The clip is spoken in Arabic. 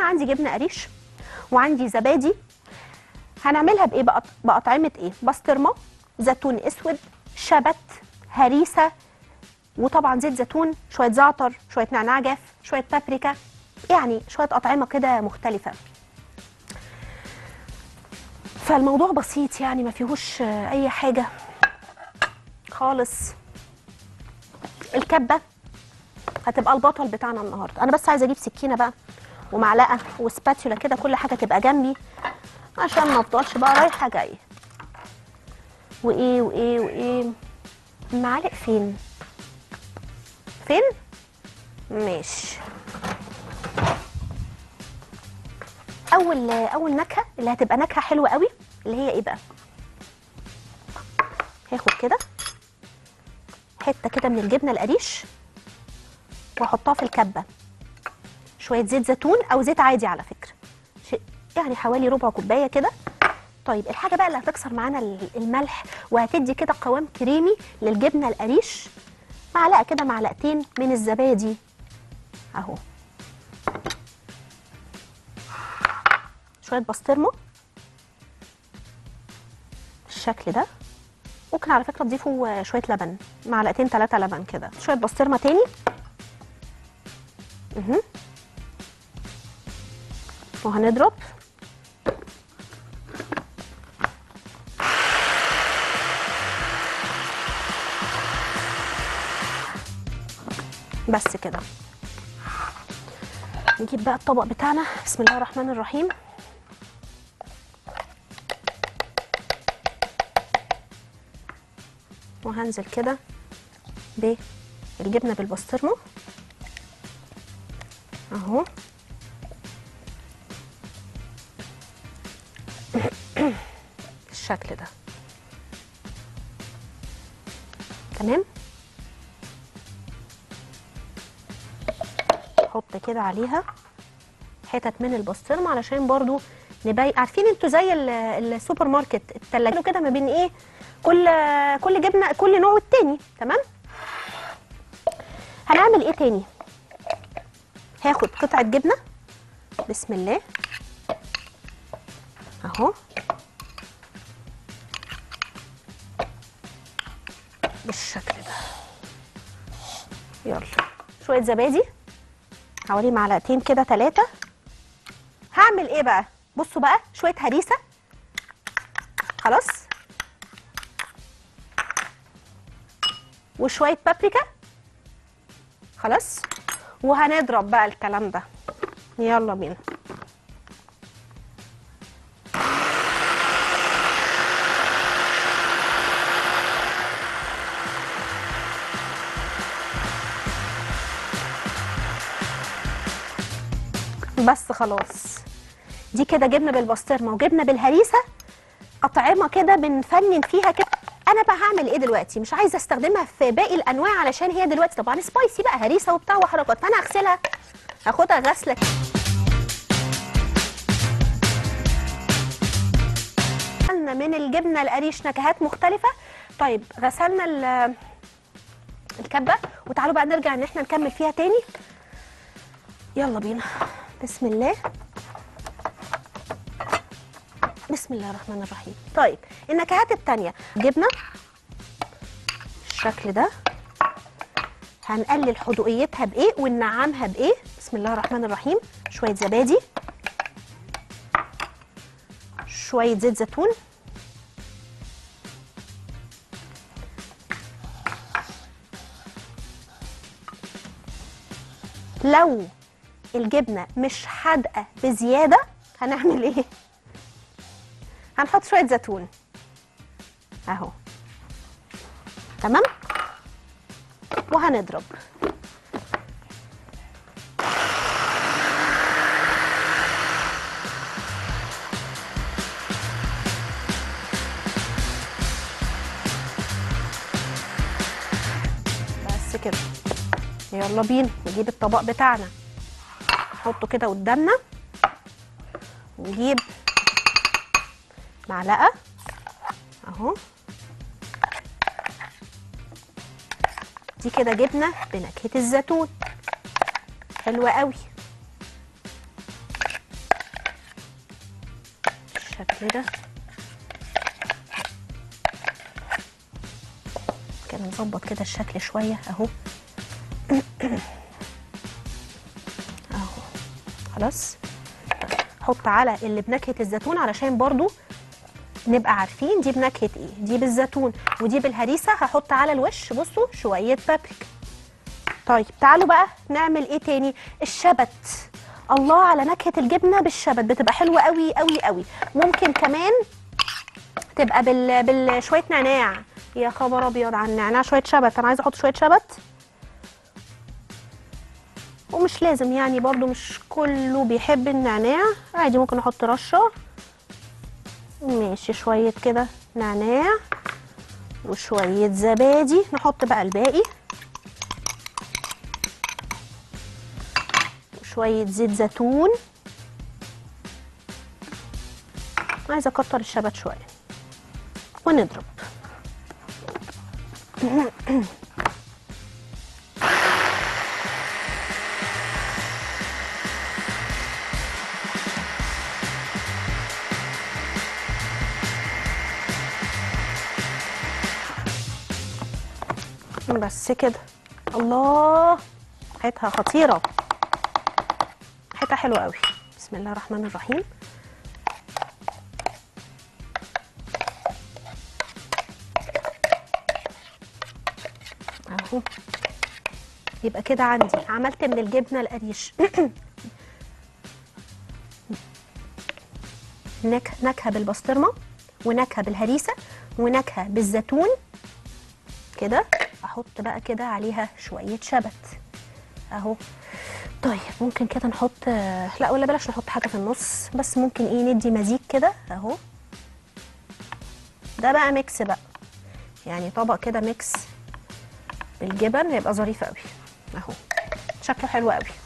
انا عندي جبنه قريش وعندي زبادي. هنعملها بايه بقى؟ باطعمه ايه؟ بسطرمه، زيتون اسود، شبت، هريسه، وطبعا زيت زيتون، شويه زعتر، شويه نعناع جاف، شويه بابريكا، يعني شويه اطعمه كده مختلفه. فالموضوع بسيط يعني ما فيهوش اي حاجه خالص. الكبه هتبقى البطل بتاعنا النهارده. انا بس عايزه اجيب سكينه بقى ومعلقه وسباتيولا كده، كل حاجه تبقى جنبي عشان ما افضلش بقى رايحه جايه. وايه المعالق فين؟ ماشي. اول نكهه اللي هتبقى نكهه حلوه قوي اللي هي ايه بقى؟ هاخد كده حته كده من الجبنه القريش واحطها في الكبه، شويه زيت زيتون او زيت عادي على فكره، يعني حوالي ربع كوبايه كده. طيب الحاجه بقى اللي هتكسر معانا الملح وهتدي كده قوام كريمي للجبنه القريش، معلقه كده معلقتين من الزبادي اهو، شويه بسطرمه بالشكل ده. ممكن على فكره تضيفوا شويه لبن، معلقتين 3 لبن كده، شويه بسطرمه تاني وهنضرب. بس كده. نجيب بقى الطبق بتاعنا، بسم الله الرحمن الرحيم. وهنزل كده بالجبنه بالبسطرمه اهو بالشكل ده. تمام. احط كده عليها حتت من البسطرمه علشان برضو نبين. عارفين انتوا زي السوبر ماركت التلاجة كده ما بين ايه كل جبنه كل نوع والتاني. تمام. هنعمل ايه تاني؟ هاخد قطعه جبنه بسم الله اهو بالشكل ده. يلا شويه زبادي حوالي معلقتين كده 3. هعمل ايه بقى؟ بصوا بقى، شويه هريسه خلاص، وشويه بابريكا خلاص، وهنضرب بقى الكلام ده. يلا بينا. بس خلاص، دي كده جبنه بالبسطرمه وجبنه بالهريسه، اطعمه كده بنفنن فيها كده. انا بقى هعمل ايه دلوقتي؟ مش عايزه استخدمها في باقي الانواع علشان هي دلوقتي طبعا سبايسي بقى، هريسه وبتاع وحركات، فانا هغسلها، هاخدها غسله من الجبنه القريش نكهات مختلفه. طيب غسلنا الكبه، وتعالوا بقى نرجع ان احنا نكمل فيها تاني. يلا بينا. بسم الله، بسم الله الرحمن الرحيم. طيب النكهات التانية، جبنه بالشكل ده، هنقلل حدوقيتها بايه وننعمها بايه؟ بسم الله الرحمن الرحيم. شويه زبادي، شويه زيت زيتون، لو الجبنه مش حادقه بزياده هنعمل ايه؟ هنحط شويه زيتون اهو. تمام. وهنضرب. بس كده. يلا بينا نجيب الطبق بتاعنا، نحطه كده قدامنا، ونجيب معلقه اهو. دي كده جبنه بنكهه الزيتون، حلوه قوي. بالشكل ده كده. نظبط كده الشكل شويه اهو. اهو خلاص. حط على اللي بنكهه الزيتون علشان برضو نبقى عارفين دي بنكهه ايه. دي بالزيتون ودي بالهريسه. هحط على الوش بصوا شويه بابريكا. طيب تعالوا بقى نعمل ايه تاني. الشبت. الله على نكهه الجبنه بالشبت، بتبقى حلوه قوي قوي قوي. ممكن كمان تبقى شويه نعناع. يا خبر ابيض على النعناع. شويه شبت، انا عايزه احط شويه شبت. ومش لازم يعني برضو، مش كله بيحب النعناع، عادي ممكن احط رشه. ماشي شويه كده نعناع وشويه زبادي. نحط بقى الباقي. وشويه زيت زيتون. عايزه اكتر الشبت شويه ونضرب. بس كده. الله ريحتها خطيره، ريحتها حلوه قوي. بسم الله الرحمن الرحيم. اهو يبقى كده عندي عملت من الجبنه القريش نكهه بالبسطرمه ونكهه بالهريسه ونكهه بالزيتون كده. احط بقى كده عليها شويه شبت اهو. طيب ممكن كده نحط، لا ولا بلاش نحط حاجه في النص، بس ممكن ايه ندي مزيج كده اهو. ده بقى ميكس بقى، يعني طبق كده ميكس بالجبن هيبقى ظريف قوي اهو. شكله حلو قوي.